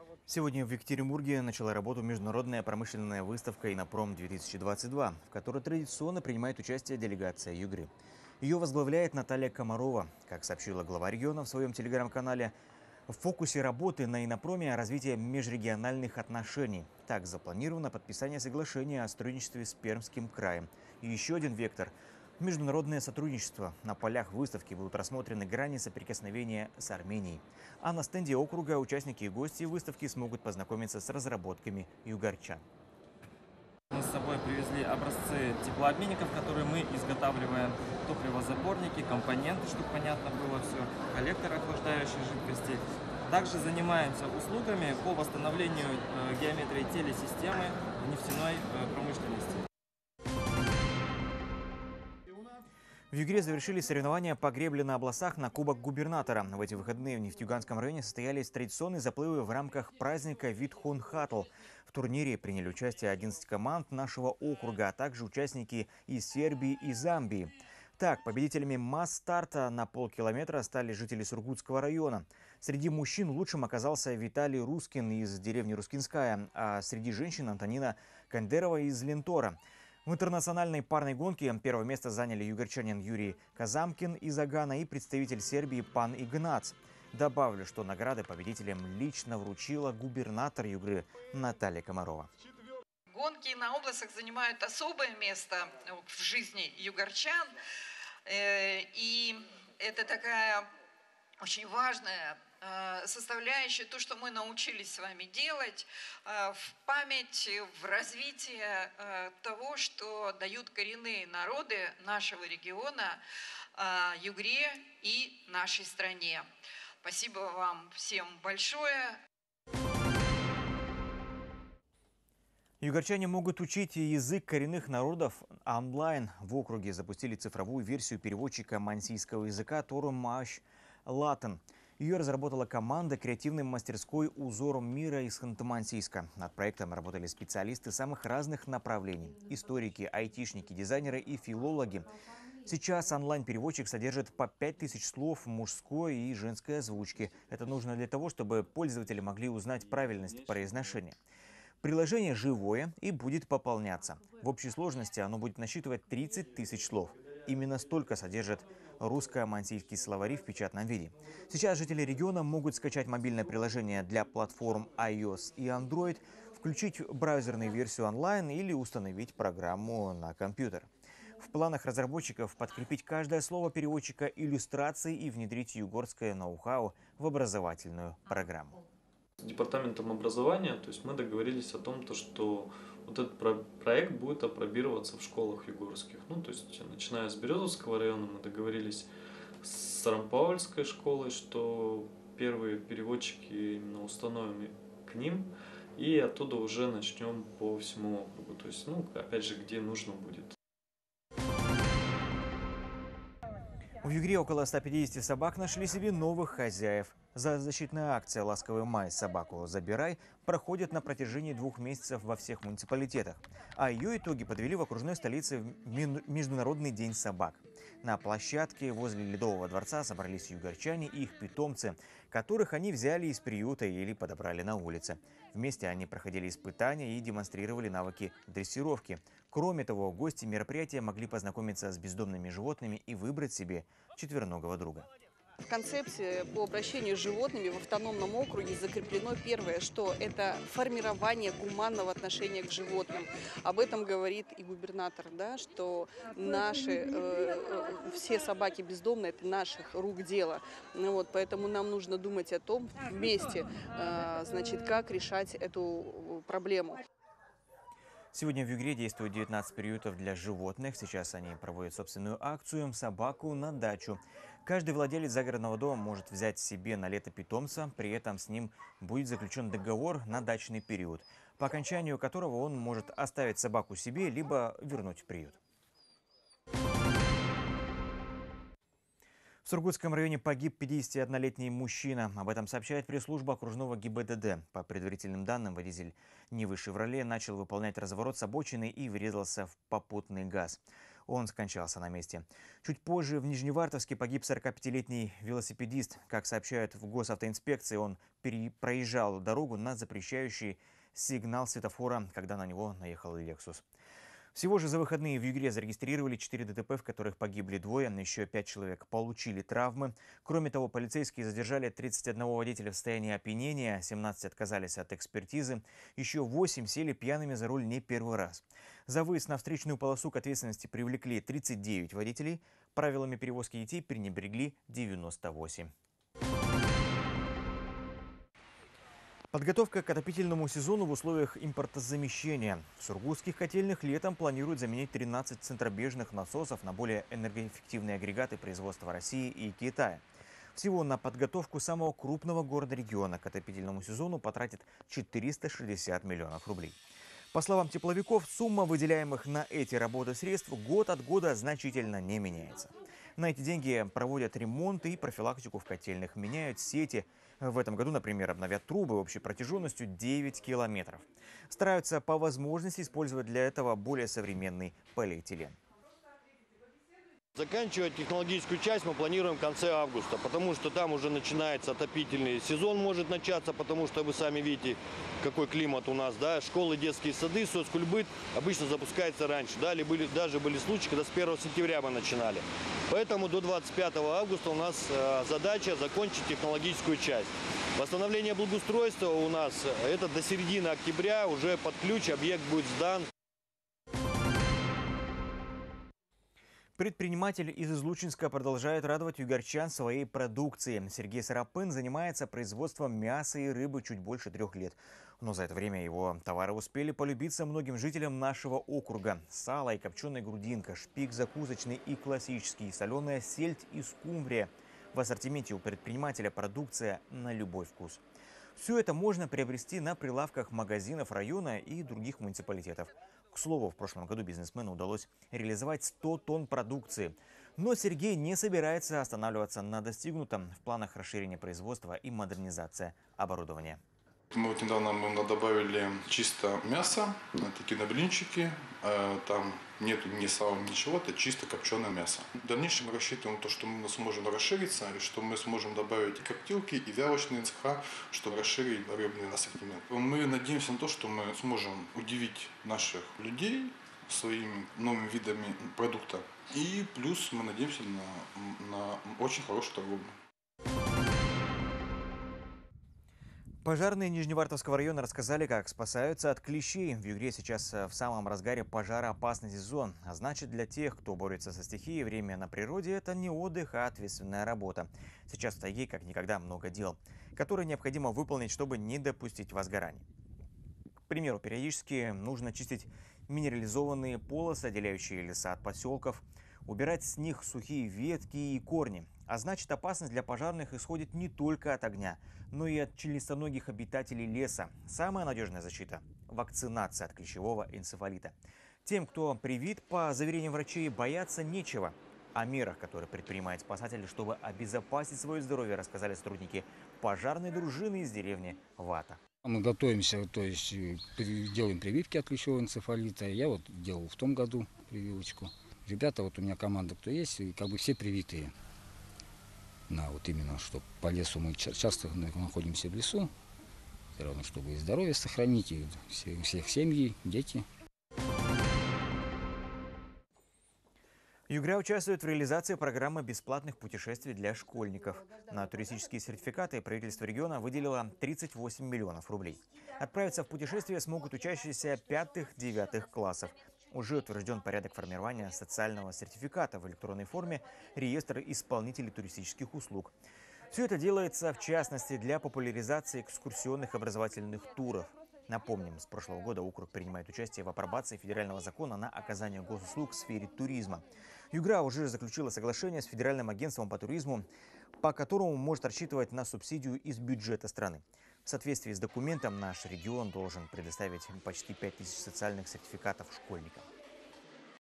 Сегодня в Екатеринбурге начала работу международная промышленная выставка «Инопром-2022», в которой традиционно принимает участие делегация Югры. Ее возглавляет Наталья Комарова. Как сообщила глава региона в своем телеграм-канале, в фокусе работы на Инопроме развитие межрегиональных отношений. Так запланировано подписание соглашения о сотрудничестве с Пермским краем. И еще один вектор – международное сотрудничество. На полях выставки будут рассмотрены грани соприкосновения с Арменией. А на стенде округа участники и гости выставки смогут познакомиться с разработками югорчан. Мы с собой привезли образцы теплообменников, которые мы изготавливаем, топливозаборники, компоненты, чтобы понятно было все, коллекторы охлаждающей жидкости. Также занимаемся услугами по восстановлению геометрии телесистемы в нефтяной промышленности. В Югре завершились соревнования по гребле на обласах на Кубок губернатора. В эти выходные в Нефтьюганском районе состоялись традиционные заплывы в рамках праздника Витхун-Хатл. В турнире приняли участие 11 команд нашего округа, а также участники из Сербии и Замбии. Так, победителями масс-старта на полкилометра стали жители Сургутского района. Среди мужчин лучшим оказался Виталий Рускин из деревни Рускинская, а среди женщин Антонина Кандерова из Лентора. В интернациональной парной гонке первое место заняли югорчанин Юрий Казамкин из Агана и представитель Сербии Пан Игнац. Добавлю, что награды победителям лично вручила губернатор Югры Наталья Комарова. Гонки на областях занимают особое место в жизни югорчан. И это такая очень важная составляющая, то, что мы научились с вами делать, в память, в развитие того, что дают коренные народы нашего региона, Югре и нашей стране. Спасибо вам всем большое. Югорчане могут учить язык коренных народов онлайн. В округе запустили цифровую версию переводчика мансийского языка Торумаш Латен. Ее разработала команда креативной мастерской «Узором мира» из Ханты-Мансийска. Над проектом работали специалисты самых разных направлений – историки, айтишники, дизайнеры и филологи. Сейчас онлайн-переводчик содержит по 5000 слов мужской и женской озвучки. Это нужно для того, чтобы пользователи могли узнать правильность произношения. Приложение живое и будет пополняться. В общей сложности оно будет насчитывать 30 тысяч слов. Именно столько содержит русско-мансийский словари в печатном виде. Сейчас жители региона могут скачать мобильное приложение для платформ iOS и Android, включить браузерную версию онлайн или установить программу на компьютер. В планах разработчиков подкрепить каждое слово переводчика иллюстрацией и внедрить югорское ноу-хау в образовательную программу. С департаментом образования, то есть мы договорились о том, что вот этот проект будет апробироваться в школах югорских. Ну, то есть, начиная с Березовского района, мы договорились с Рампаульской школой, что первые переводчики именно установим к ним, и оттуда уже начнем по всему округу. То есть, ну, опять же, где нужно будет. В Югре около 150 собак нашли себе новых хозяев. Защитная акция «Ласковый май. Собаку забирай» проходит на протяжении 2 месяцев во всех муниципалитетах. А ее итоги подвели в окружной столице в Международный день собак. На площадке возле Ледового дворца собрались югорчане и их питомцы, которых они взяли из приюта или подобрали на улице. Вместе они проходили испытания и демонстрировали навыки дрессировки. Кроме того, гости мероприятия могли познакомиться с бездомными животными и выбрать себе четвероногого друга. В концепции по обращению с животными в автономном округе закреплено первое, что это формирование гуманного отношения к животным. Об этом говорит и губернатор, да, что наши все собаки бездомные – это наших рук дело. Ну, вот, поэтому нам нужно думать о том вместе, значит, как решать эту проблему. Сегодня в Югре действует 19 приютов для животных. Сейчас они проводят собственную акцию «Собаку на дачу». Каждый владелец загородного дома может взять себе на лето питомца, при этом с ним будет заключен договор на дачный период, по окончанию которого он может оставить собаку себе, либо вернуть в приют. В Сургутском районе погиб 51-летний мужчина. Об этом сообщает пресс-служба окружного ГИБДД. По предварительным данным, водитель Нивы «Шевроле» начал выполнять разворот с обочины и врезался в попутный газ. Он скончался на месте. Чуть позже в Нижневартовске погиб 45-летний велосипедист. Как сообщают в госавтоинспекции, он проезжал дорогу на запрещающий сигнал светофора, когда на него наехал «Лексус». Всего же за выходные в Югре зарегистрировали 4 ДТП, в которых погибли 2, еще 5 человек получили травмы. Кроме того, полицейские задержали 31 водителя в состоянии опьянения, 17 отказались от экспертизы, еще 8 сели пьяными за руль не первый раз. За выезд на встречную полосу к ответственности привлекли 39 водителей, правилами перевозки детей пренебрегли 98. Подготовка к отопительному сезону в условиях импортозамещения. В сургутских котельных летом планируют заменить 13 центробежных насосов на более энергоэффективные агрегаты производства России и Китая. Всего на подготовку самого крупного города региона к отопительному сезону потратит 460 миллионов рублей. По словам тепловиков, сумма выделяемых на эти работы средств год от года значительно не меняется. На эти деньги проводят ремонт и профилактику в котельных, меняют сети. В этом году, например, обновят трубы общей протяженностью 9 километров. Стараются по возможности использовать для этого более современный полиэтилен. Заканчивать технологическую часть мы планируем в конце августа, потому что там уже начинается отопительный сезон, может начаться, потому что вы сами видите, какой климат у нас. Да? Школы, детские сады, соцкульбыт обычно запускается раньше. Да? Даже были случаи, когда с 1 сентября мы начинали. Поэтому до 25 августа у нас задача закончить технологическую часть. Восстановление благоустройства у нас это до середины октября, уже под ключ объект будет сдан. Предприниматель из Излучинска продолжает радовать югорчан своей продукцией. Сергей Сарапын занимается производством мяса и рыбы чуть больше 3 лет. Но за это время его товары успели полюбиться многим жителям нашего округа. Сало и копченая грудинка, шпик закусочный и классический, соленая сельдь и скумбрия. В ассортименте у предпринимателя продукция на любой вкус. Все это можно приобрести на прилавках магазинов района и других муниципалитетов. К слову, в прошлом году бизнесмену удалось реализовать 100 тонн продукции. Но Сергей не собирается останавливаться на достигнутом, в планах расширения производства и модернизация оборудования. Мы вот недавно добавили чисто мясо, такие блинчики, там нету ни сала, ничего, это чисто копченое мясо. В дальнейшем мы рассчитываем на то, что мы сможем расшириться, и что мы сможем добавить и коптилки, и вялочные цеха, чтобы расширить рыбный ассортимент. Мы надеемся на то, что мы сможем удивить наших людей своими новыми видами продукта. И плюс мы надеемся на очень хорошую торговлю. Пожарные Нижневартовского района рассказали, как спасаются от клещей. В Югре сейчас в самом разгаре пожароопасный сезон. А значит, для тех, кто борется со стихией, время на природе – это не отдых, а ответственная работа. Сейчас в тайге как никогда много дел, которые необходимо выполнить, чтобы не допустить возгораний. К примеру, периодически нужно чистить минерализованные полосы, отделяющие леса от поселков, убирать с них сухие ветки и корни. А значит, опасность для пожарных исходит не только от огня, но и от членистоногих обитателей леса. Самая надежная защита – вакцинация от клещевого энцефалита. Тем, кто привит, по заверениям врачей, бояться нечего. О мерах, которые предпринимают спасатели, чтобы обезопасить свое здоровье, рассказали сотрудники пожарной дружины из деревни Вата. Мы готовимся, то есть делаем прививки от клещевого энцефалита. Я вот делал в том году прививочку. Ребята, вот у меня команда, кто есть, и как бы все привитые. Вот именно, что по лесу мы часто находимся в лесу, все равно, чтобы и здоровье сохранить, и всех семьи, дети. Югра участвует в реализации программы бесплатных путешествий для школьников. На туристические сертификаты правительство региона выделило 38 миллионов рублей. Отправиться в путешествие смогут учащиеся 5-9 классов. Уже утвержден порядок формирования социального сертификата в электронной форме, реестр исполнителей туристических услуг. Все это делается, в частности, для популяризации экскурсионных образовательных туров. Напомним, с прошлого года округ принимает участие в апробации федерального закона на оказание госуслуг в сфере туризма. Югра уже заключила соглашение с Федеральным агентством по туризму, по которому может рассчитывать на субсидию из бюджета страны. В соответствии с документом наш регион должен предоставить почти 5000 социальных сертификатов школьникам.